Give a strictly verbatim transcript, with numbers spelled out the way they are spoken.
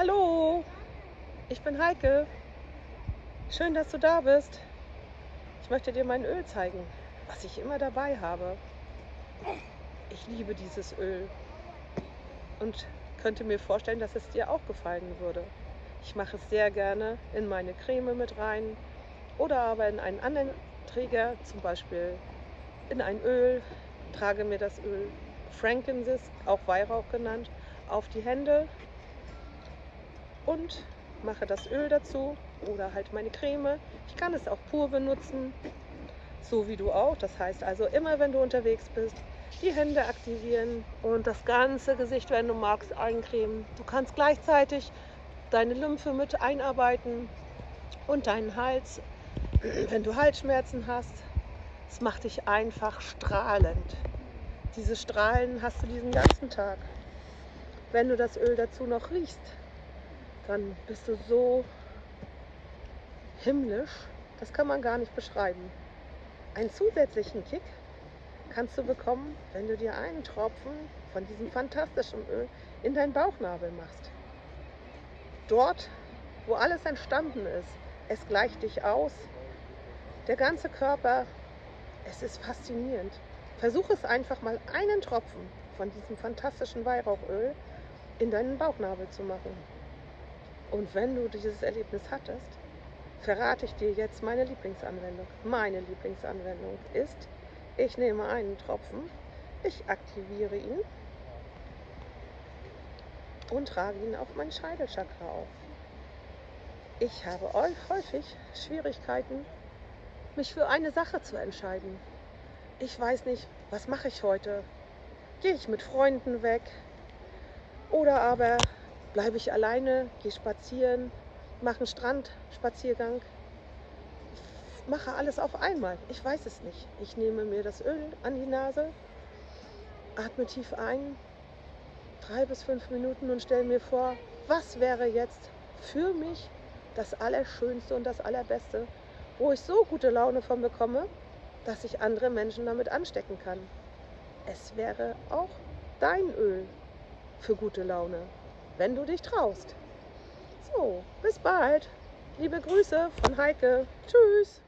Hallo, ich bin Heike. Schön, dass du da bist. Ich möchte dir mein Öl zeigen, was ich immer dabei habe. Ich liebe dieses Öl und könnte mir vorstellen, dass es dir auch gefallen würde. Ich mache es sehr gerne in meine Creme mit rein oder aber in einen anderen Träger, zum Beispiel in ein Öl, trage mir das Öl Frankincense, auch Weihrauch genannt, auf die Hände und mache das Öl dazu oder halt meine Creme. Ich kann es auch pur benutzen, so wie du auch. Das heißt also, immer wenn du unterwegs bist, die Hände aktivieren und das ganze Gesicht, wenn du magst, eincremen. Du kannst gleichzeitig deine Lymphe mit einarbeiten und deinen Hals, wenn du Halsschmerzen hast. Es macht dich einfach strahlend. Diese Strahlen hast du diesen ganzen Tag. Wenn du das Öl dazu noch riechst, dann bist du so himmlisch, das kann man gar nicht beschreiben. Einen zusätzlichen Kick kannst du bekommen, wenn du dir einen Tropfen von diesem fantastischen Öl in deinen Bauchnabel machst. Dort, wo alles entstanden ist, es gleicht dich aus, der ganze Körper, es ist faszinierend. Versuch es einfach mal, einen Tropfen von diesem fantastischen Weihrauchöl in deinen Bauchnabel zu machen. Und wenn du dieses Erlebnis hattest, verrate ich dir jetzt meine Lieblingsanwendung. Meine Lieblingsanwendung ist, ich nehme einen Tropfen, ich aktiviere ihn und trage ihn auf mein Scheitelchakra auf. Ich habe häufig Schwierigkeiten, mich für eine Sache zu entscheiden. Ich weiß nicht, was mache ich heute? Gehe ich mit Freunden weg? Oder aber bleibe ich alleine, gehe spazieren, mache einen Strandspaziergang. Ich mache alles auf einmal. Ich weiß es nicht. Ich nehme mir das Öl an die Nase, atme tief ein, drei bis fünf Minuten und stelle mir vor, was wäre jetzt für mich das Allerschönste und das Allerbeste, wo ich so gute Laune von bekomme, dass ich andere Menschen damit anstecken kann. Es wäre auch dein Öl für gute Laune, wenn du dich traust. So, bis bald. Liebe Grüße von Heike. Tschüss.